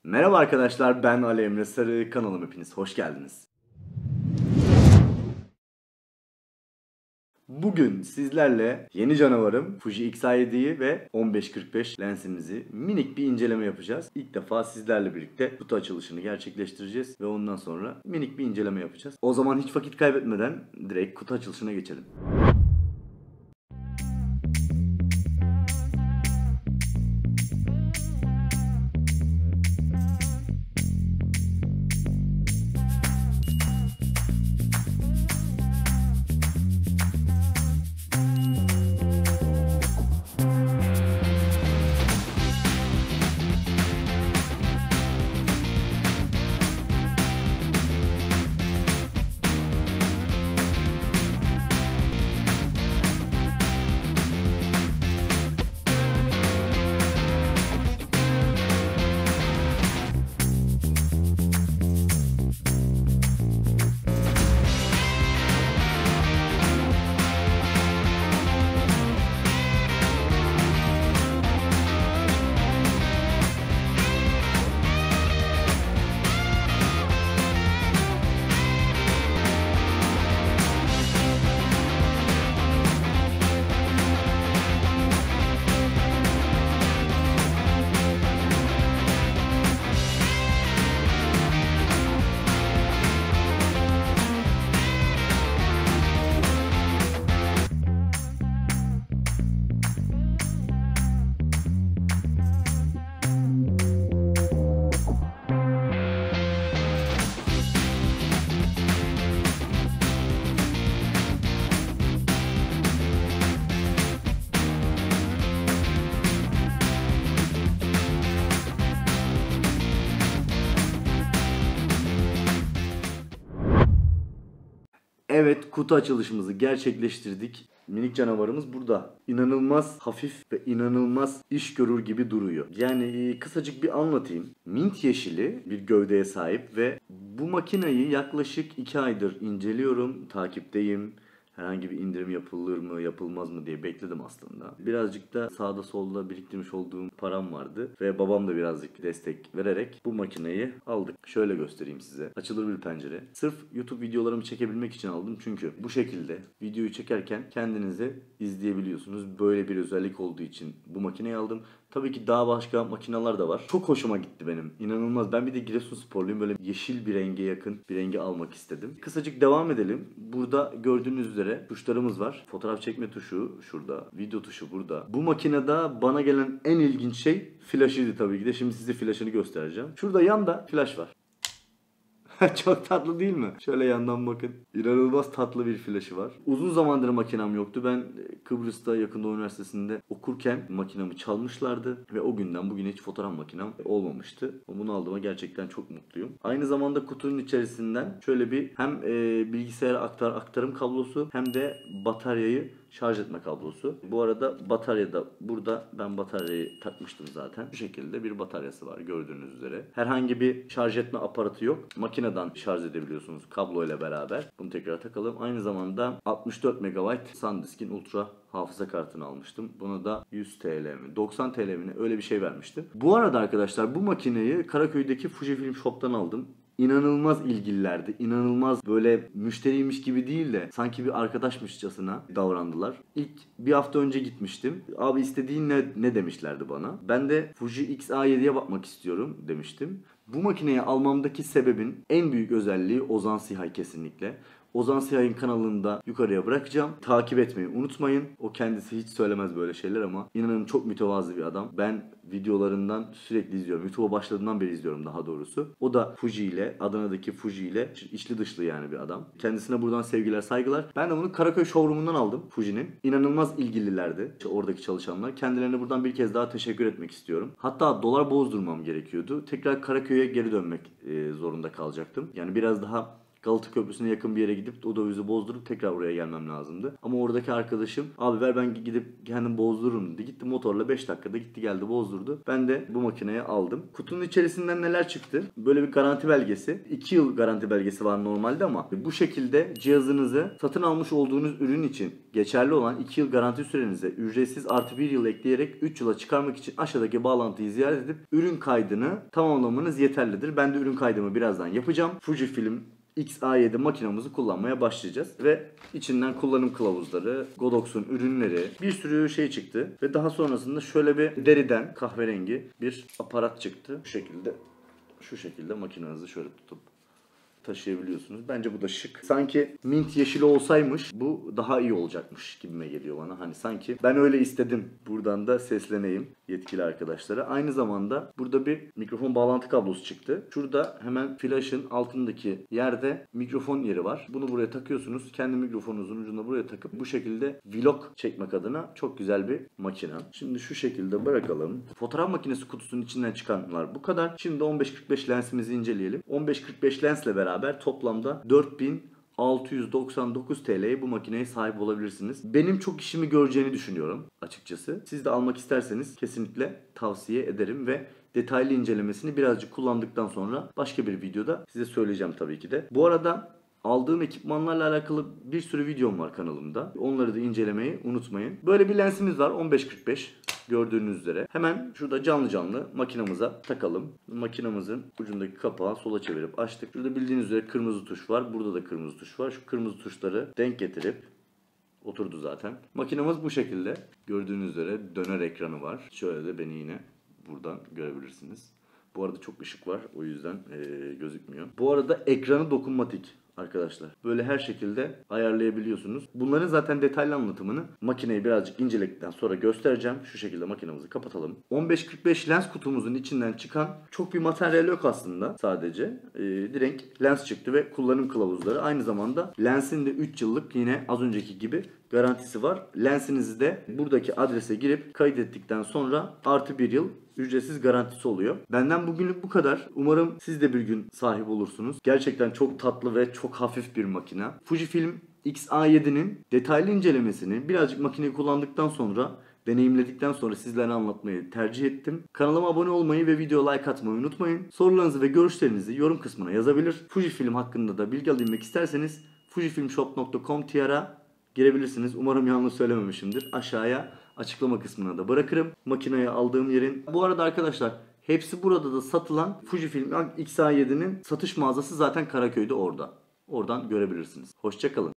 Merhaba arkadaşlar, ben Ali Emre Sarı, kanalıma hepiniz hoş geldiniz. Bugün sizlerle yeni canavarım Fuji X-A7'yi ve 15-45 lensimizi minik bir inceleme yapacağız. İlk defa sizlerle birlikte kutu açılışını gerçekleştireceğiz ve ondan sonra minik bir inceleme yapacağız. O zaman hiç vakit kaybetmeden direkt kutu açılışına geçelim. Evet, kutu açılışımızı gerçekleştirdik. Minik canavarımız burada. İnanılmaz hafif ve inanılmaz iş görür gibi duruyor. Yani kısacık bir anlatayım. Mint yeşili bir gövdeye sahip ve bu makineyi yaklaşık 2 aydır inceliyorum, takipteyim. Herhangi bir indirim yapılır mı, yapılmaz mı diye bekledim aslında. Birazcık da sağda solda biriktirmiş olduğum param vardı. Ve babam da birazcık destek vererek bu makineyi aldık. Şöyle göstereyim size. Açılır bir pencere. Sırf YouTube videolarımı çekebilmek için aldım. Çünkü bu şekilde videoyu çekerken kendinizi izleyebiliyorsunuz. Böyle bir özellik olduğu için bu makineyi aldım. Tabii ki daha başka makineler de var. Çok hoşuma gitti benim. İnanılmaz. Ben bir de Giresunsporluyum. Böyle yeşil bir renge yakın bir rengi almak istedim. Kısacık devam edelim. Burada gördüğünüz üzere tuşlarımız var. Fotoğraf çekme tuşu şurada. Video tuşu burada. Bu makinede bana gelen en ilginç şey flaşıydı tabii ki de. Şimdi size flaşını göstereceğim. Şurada yanda flaş var. Çok tatlı değil mi? Şöyle yandan bakın. İnanılmaz tatlı bir flaşı var. Uzun zamandır makinam yoktu. Ben Kıbrıs'ta Yakın Doğu Üniversitesi'nde okurken makinamı çalmışlardı. Ve o günden bugüne hiç fotoğraf makinem olmamıştı. Bunu aldığıma gerçekten çok mutluyum. Aynı zamanda kutunun içerisinden şöyle bir hem bilgisayara aktarım kablosu hem de bataryayı şarj etme kablosu. Bu arada batarya da burada, ben bataryayı takmıştım zaten. Bu şekilde bir bataryası var gördüğünüz üzere. Herhangi bir şarj etme aparatı yok. Makineden şarj edebiliyorsunuz kablo ile beraber. Bunu tekrar takalım. Aynı zamanda 64 MB SanDisk'in ultra hafıza kartını almıştım. Buna da 100 TL mi 90 TL mi öyle bir şey vermiştim. Bu arada arkadaşlar bu makineyi Karaköy'deki Fujifilm Shop'tan aldım. İnanılmaz ilgililerdi. İnanılmaz böyle müşteriymiş gibi değil de sanki bir arkadaşmışçasına davrandılar. İlk bir hafta önce gitmiştim. Abi istediğin ne demişlerdi bana. Ben de Fuji X-A7'ye bakmak istiyorum demiştim. Bu makineyi almamdaki sebebin en büyük özelliği Ozan Sihay kesinlikle. Ozan Sihay'ın kanalını da yukarıya bırakacağım. Takip etmeyi unutmayın. O kendisi hiç söylemez böyle şeyler ama inanın çok mütevazı bir adam. Ben videolarından sürekli izliyorum. YouTube'a başladığından beri izliyorum daha doğrusu. O da Fuji ile, Adana'daki Fuji ile içli dışlı yani bir adam. Kendisine buradan sevgiler, saygılar. Ben de bunu Karaköy showroom'undan aldım Fuji'nin. İnanılmaz ilgililerdi oradaki çalışanlar. Kendilerine buradan bir kez daha teşekkür etmek istiyorum. Hatta dolar bozdurmam gerekiyordu. Tekrar Karaköy'e geri dönmek zorunda kalacaktım. Yani biraz daha Galata Köprüsü'ne yakın bir yere gidip o dövizi bozdurup tekrar oraya gelmem lazımdı. Ama oradaki arkadaşım abi ver ben gidip kendim bozdururum dedi. Gitti motorla 5 dakikada gitti geldi bozdurdu. Ben de bu makineyi aldım. Kutunun içerisinden neler çıktı? Böyle bir garanti belgesi. 2 yıl garanti belgesi var normalde ama bu şekilde cihazınızı satın almış olduğunuz ürün için geçerli olan 2 yıl garanti sürenize ücretsiz artı 1 yıl ekleyerek 3 yıla çıkarmak için aşağıdaki bağlantıyı ziyaret edip ürün kaydını tamamlamanız yeterlidir. Ben de ürün kaydımı birazdan yapacağım. Fujifilm X-A7 makinamızı kullanmaya başlayacağız. Ve içinden kullanım kılavuzları, Godox'un ürünleri, bir sürü şey çıktı. Ve daha sonrasında şöyle bir deriden kahverengi bir aparat çıktı. Şu şekilde makinenizi şöyle tutup taşıyabiliyorsunuz. Bence bu da şık. Sanki mint yeşili olsaymış bu daha iyi olacakmış gibime geliyor bana. Hani sanki ben öyle istedim. Buradan da sesleneyim yetkili arkadaşlara. Aynı zamanda burada bir mikrofon bağlantı kablosu çıktı. Şurada hemen flaşın altındaki yerde mikrofon yeri var. Bunu buraya takıyorsunuz. Kendi mikrofonunuzun ucuna buraya takıp bu şekilde vlog çekmek adına çok güzel bir makine. Şimdi şu şekilde bırakalım. Fotoğraf makinesi kutusunun içinden çıkanlar bu kadar. Şimdi 15-45 lensimizi inceleyelim. 15-45 lensle beraber toplamda 4699 TL'ye bu makineye sahip olabilirsiniz. Benim çok işimi göreceğini düşünüyorum açıkçası. Siz de almak isterseniz kesinlikle tavsiye ederim ve detaylı incelemesini birazcık kullandıktan sonra başka bir videoda size söyleyeceğim tabii ki de. Bu arada aldığım ekipmanlarla alakalı bir sürü videom var kanalımda. Onları da incelemeyi unutmayın. Böyle bir lensimiz var 15-45. Gördüğünüz üzere. Hemen şurada canlı makinamıza takalım. Makinamızın ucundaki kapağı sola çevirip açtık. Şurada bildiğiniz üzere kırmızı tuş var. Burada da kırmızı tuş var. Şu kırmızı tuşları denk getirip oturdu zaten. Makinamız bu şekilde. Gördüğünüz üzere döner ekranı var. Şöyle de beni yine buradan görebilirsiniz. Bu arada çok ışık var. O yüzden gözükmüyor. Bu arada ekranı dokunmatik arkadaşlar. Böyle her şekilde ayarlayabiliyorsunuz. Bunların zaten detaylı anlatımını makineyi birazcık inceledikten sonra göstereceğim. Şu şekilde makinemizi kapatalım. 15-45 lens kutumuzun içinden çıkan çok bir materyal yok aslında sadece. Direkt lens çıktı ve kullanım kılavuzları. Aynı zamanda lensin de 3 yıllık yine az önceki gibi garantisi var. Lensinizi de buradaki adrese girip kaydettikten sonra artı 1 yıl ücretsiz garantisi oluyor. Benden bugünlük bu kadar. Umarım siz de bir gün sahip olursunuz. Gerçekten çok tatlı ve çok hafif bir makine. Fujifilm X-A7'nin detaylı incelemesini birazcık makineyi kullandıktan sonra, deneyimledikten sonra sizlere anlatmayı tercih ettim. Kanalıma abone olmayı ve video like atmayı unutmayın. Sorularınızı ve görüşlerinizi yorum kısmına yazabilir. Fujifilm hakkında da bilgi edinmek isterseniz fujifilmshop.com.tr'a girebilirsiniz. Umarım yanlış söylememişimdir. Aşağıya açıklama kısmına da bırakırım. Makineyi aldığım yerin. Bu arada arkadaşlar hepsi burada da satılan Fujifilm X-A7'nin satış mağazası zaten Karaköy'de orada. Oradan görebilirsiniz. Hoşça kalın.